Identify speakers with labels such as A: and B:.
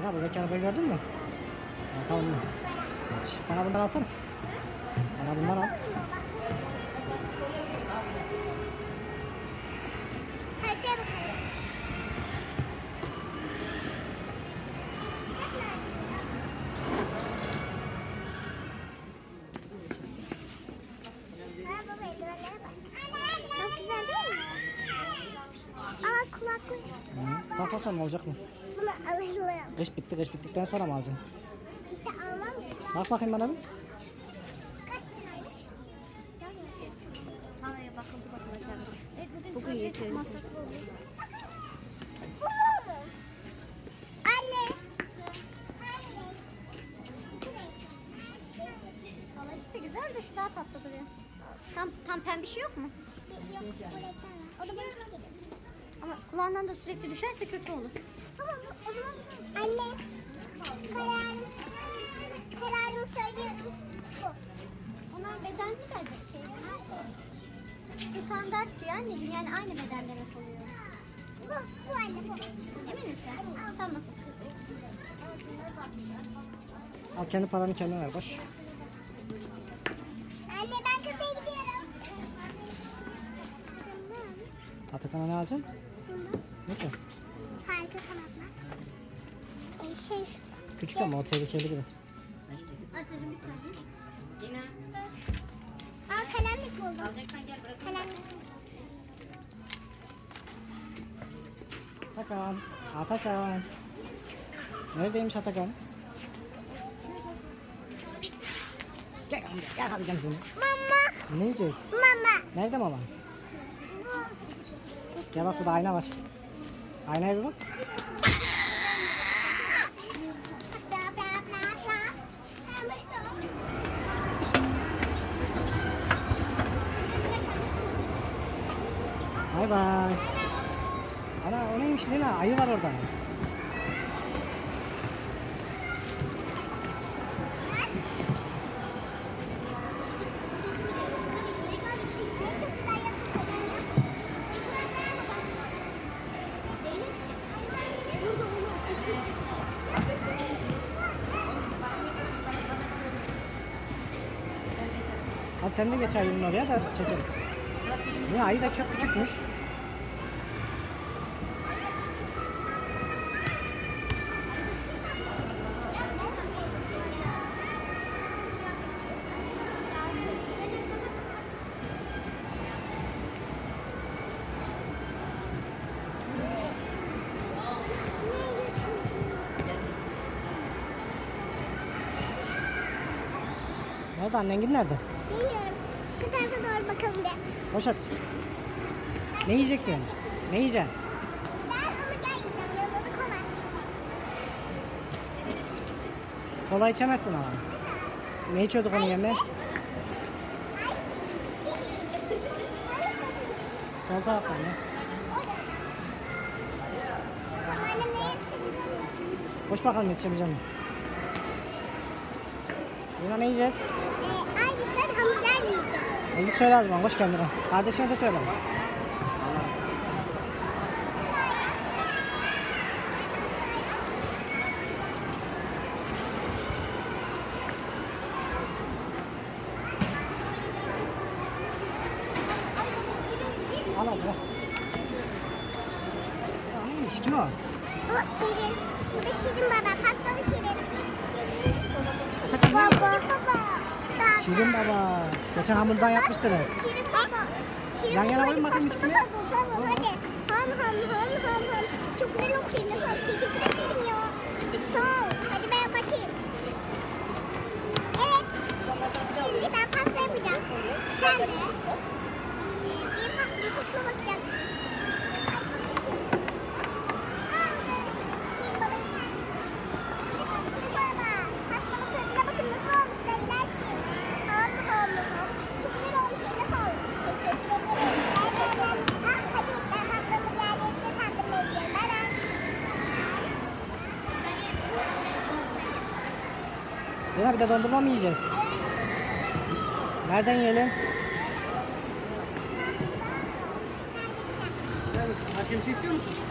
A: Ya buradaki arabayı gördün mü? Bakalım mı? Bana bundan alsana. Bana bundan al. Bak bakalım olacak mı?
B: Bunu alalım.
A: Kış bitti, kış bittikten sonra mı alacaksın?
B: İşte almam.
A: Bak bakayım bana bir.
B: Kaç liraymış?
C: Havaya bakıldı bakılacak. Bugün yetiyor.
B: Anne.
C: Valla işte güzel de şu daha tatlı duruyor. Tam pembe bir şey yok mu?
B: O da bana gelir.
C: Ama kulağından da sürekli düşerse kötü olur.
B: Tamam o zaman. Anne. Kararımı söylüyorum. Bu.
C: Onlar bedenli de şey. Standart diye anneciğim, yani aynı beden demek oluyor.
B: Bu anne bu.
C: Emin misin? Tamam.
A: Al kendi paranı kendine ver boş.
B: Anne ben kafeye gidiyorum.
A: Atakan'a ne alacaksın? Ne ki?
B: Harika kanatlar.
A: Küçük ama o tehlikeli biraz.
C: Asya'cığım bir saniye. Yine.
B: Al kalemlik buldum.
C: Alacaksan gel bırak.
B: Kalemlik.
A: Atakan. Atakan. Neredeymiş Atakan? Pişt. Gel yakalayacağım seni.
B: Mama.
A: Ne yiyeceğiz?
B: Mama.
A: Nerede mama? Gel bak burada ayna var. Aynaya bir bak. Bay bay. Ana o neymiş Lina? Ayı var orada. Hadi sen de geç ayının oraya da çekelim. Niye ayı da çok küçükmüş. Nerede annen nerede?
B: Bilmiyorum. Şu tarafa doğru bakalım bir.
A: Boş at. Ne yiyeceksin? Ne yiyeceksin?
B: Ben hamburger yiyeceğim. Yanında da kola.
A: Kola içemezsin ama. Ne içiyorduk onun yerine? Sol taraftan ne?
B: Annem neye yetişebiliyor?
A: Boş bakalım yetişebileceğim mi? Yine ne yiyeceğiz?
B: Ay ben hamburger yiyeceğim.
A: Git söyle o zaman, koş kendine. Kardeşine de söyle. Al hadi. Neymiş, kim o?
B: Bu Şirin. Bu da Şirin baba. Pastalı Şirin.
A: Şirin
B: Baba.
A: Şirin baba. Geçen hamurdan yapmıştınız.
B: Şirin baba. Şirin
A: Yan yana
B: baba,
A: koyun
B: hadi
A: bakayım
B: pasta
A: ikisini.
B: puzzle, hadi. Ham. Çok güzel olmuş eline sağlık. Teşekkür ederim ya. Sağ ol. Hadi ben kaçayım. Evet. Şimdi ben pasta yapacağım. Sen de bir pastanın kutuna bakacaksın. Şirin babayı getireyim. Şirin baba. Pastanın tadına bakın nasıl olmuş. Söylersin. Ham. Çok güzel olmuş eline sağlık. Teşekkür ederim. Hadi ben pastamın diğerlerini de tattırmaya gidiyorum. Bay bay.
A: Yine bir de dondurma mı yiyeceğiz? Nereden yiyelim?
D: Başka bir şey istiyor musun?